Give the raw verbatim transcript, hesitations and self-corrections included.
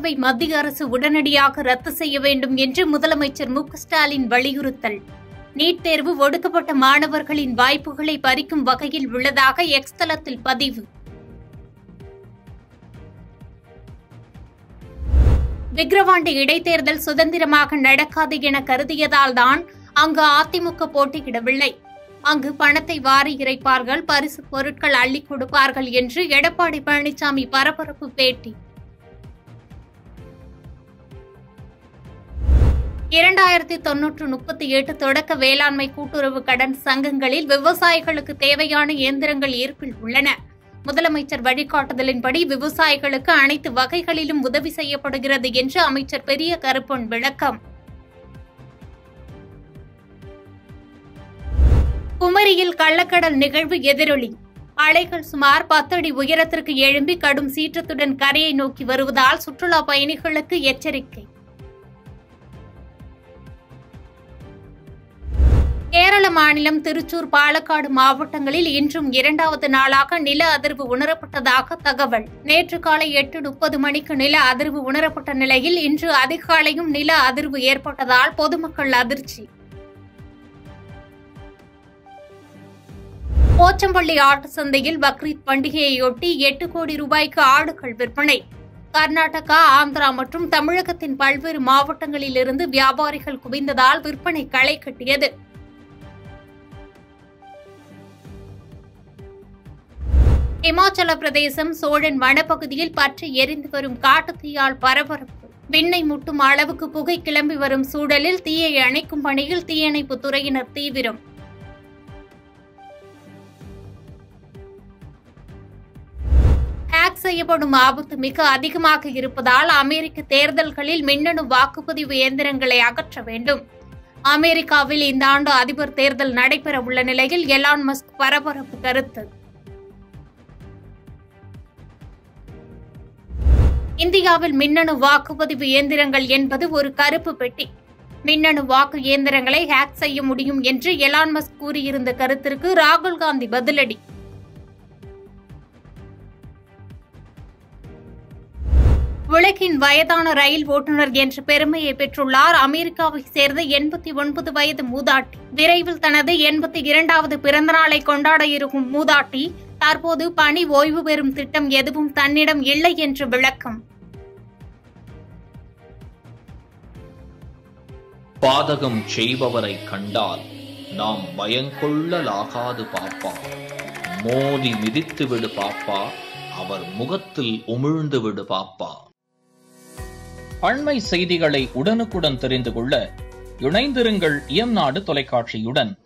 தேர்வை மத்திய அரசு உடனடியாக ரத்து செய்ய வேண்டும் என்று முதலமைச்சர் மு க ஸ்டாலின் வலியுறுத்தல். நீட் தேர்வு ஒடுக்கப்பட்ட மாணவர்களின் வாய்ப்புகளை பறிக்கும் வகையில் உள்ளதாக எக்ஸ் தளத்தில் பதிவு. விக்கிரவாண்டி இடைத்தேர்தல் சுதந்திரமாக நடக்காது என கருதியதால்தான் அங்கு அதிமுக போட்டியிடவில்லை. அங்கு பணத்தை வாரி இறைப்பார்கள், பரிசு பொருட்கள் அள்ளிக் கொடுப்பார்கள் என்று எடப்பாடி பழனிசாமி பரபரப்பு பேட்டி. இரண்டாயிரத்தி தொன்னூற்று முப்பத்தி எட்டு தொடக்க வேளாண்மை கூட்டுறவு கடன் சங்கங்களில் விவசாயிகளுக்கு தேவையான இயந்திரங்கள் இருப்பில் உள்ளன. முதலமைச்சர் வழிகாட்டுதலின்படி விவசாயிகளுக்கு அனைத்து வகைகளிலும் உதவி செய்யப்படுகிறது என்று அமைச்சர் பெரிய கருப்பன் விளக்கம். குமரியில் கள்ளக்கடல் நிகழ்வு எதிரொலி. அலைகள் சுமார் பத்து அடி உயரத்திற்கு எழும்பி கடும் சீற்றத்துடன் கரையை நோக்கி வருவதால் சுற்றுலா பயணிகளுக்கு எச்சரிக்கை. கேரள மாநிலம் திருச்சூர், பாலக்காடு மாவட்டங்களில் இன்றும் இரண்டாவது நாளாக நில அதிர்வு உணரப்பட்டதாக தகவல். நேற்று காலை எட்டு முப்பது மணிக்கு நில அதிர்வு உணரப்பட்ட நிலையில் இன்று அதிகாலையும் நில அதிர்வு ஏற்பட்டதால் பொதுமக்கள் அதிர்ச்சி. போச்சம்பள்ளி ஆட்டு சந்தையில் பக்ரீத் பண்டிகையையொட்டி எட்டு கோடி ரூபாய்க்கு ஆடுகள் விற்பனை. கர்நாடகா, ஆந்திரா மற்றும் தமிழகத்தின் பல்வேறு மாவட்டங்களிலிருந்து வியாபாரிகள் குவிந்ததால் விற்பனை களை கட்டியது. இமாச்சல பிரதேசம் சோழன் வனப்பகுதியில் பற்றி எரிந்து வரும் காட்டுத்தீயால் பரபரப்பு. விண்ணை முட்டும் அளவுக்கு புகை கிளம்பி வரும் சூழலில் தீயை அணைக்கும் பணியில் தீயணைப்பு துறையினர் தீவிரம். ஹேக் செய்யப்படும் ஆபத்து மிக அதிகமாக இருப்பதால் அமெரிக்க தேர்தல்களில் மின்னணு வாக்குப்பதிவு இயந்திரங்களை அகற்ற வேண்டும். அமெரிக்காவில் இந்த ஆண்டு அதிபர் தேர்தல் நடைபெற உள்ள நிலையில் எலான் மஸ்க் பரபரப்பு கருத்து. இந்தியாவில் மின்னணு வாக்குப்பதிவு இயந்திரங்கள் என்பது ஒரு கருப்பு பெட்டி. மின்னணு வாக்கு இயந்திரங்களை ஹேக் செய்ய முடியும் என்று எலான் மஸ்க் கூறியிருந்த கருத்திற்கு ராகுல் காந்தி பதிலடி. உலகின் வயதான ரயில் ஓட்டுநர் என்ற பெருமையை பெற்றுள்ளார் அமெரிக்காவை சேர்ந்த எண்பத்தி ஒன்பது வயது மூதாட்டி. விரைவில் தனது எண்பத்தி இரண்டாவது பிறந்தநாளை கொண்டாட இருக்கும் மூதாட்டி தற்போது பணி ஓய்வு பெறும் திட்டம் எதுவும் தன்னிடம் இல்லை என்று விளக்கம். பாதகம் செய்பவரை கண்டால் நாம் பயங்கொள்ளலாகாது பாப்பா. மோதி மிதித்து விடு பாப்பா, அவர் முகத்தில் உமிழ்ந்து விடு பாப்பா. அண்மை செய்திகளை உடனுக்குடன் தெரிந்து கொள்ள இணைந்திருங்கள் இயம்நாடு தொலைக்காட்சியுடன்.